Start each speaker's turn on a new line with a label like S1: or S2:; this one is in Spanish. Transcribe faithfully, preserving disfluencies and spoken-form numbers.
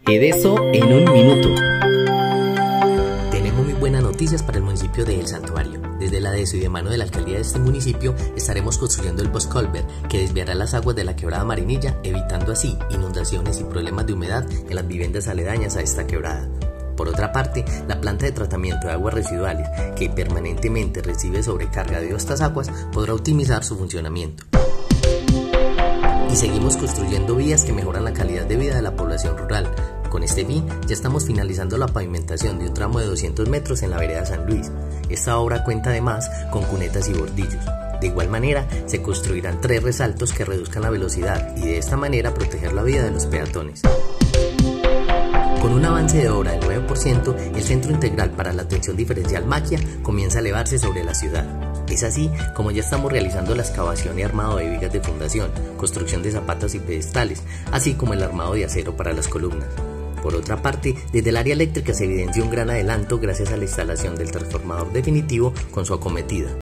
S1: Edeso en un minuto.
S2: Tenemos muy buenas noticias para el municipio de El Santuario. Desde la Edeso y de mano de la alcaldía de este municipio estaremos construyendo el Boscolver, que desviará las aguas de la quebrada Marinilla, evitando así inundaciones y problemas de humedad en las viviendas aledañas a esta quebrada. Por otra parte, la planta de tratamiento de aguas residuales, que permanentemente recibe sobrecarga de estas aguas, podrá optimizar su funcionamiento. Y seguimos construyendo vías que mejoran la calidad de vida de la población rural. Con este fin, ya estamos finalizando la pavimentación de un tramo de doscientos metros en la vereda San Luis. Esta obra cuenta además con cunetas y bordillos. De igual manera, se construirán tres resaltos que reduzcan la velocidad y de esta manera proteger la vida de los peatones. Con un avance de obra del nueve por ciento, el Centro Integral para la Atención Diferencial Maquia comienza a elevarse sobre la ciudad. Es así como ya estamos realizando la excavación y armado de vigas de fundación, construcción de zapatas y pedestales, así como el armado de acero para las columnas. Por otra parte, desde el área eléctrica se evidencia un gran adelanto gracias a la instalación del transformador definitivo con su acometida.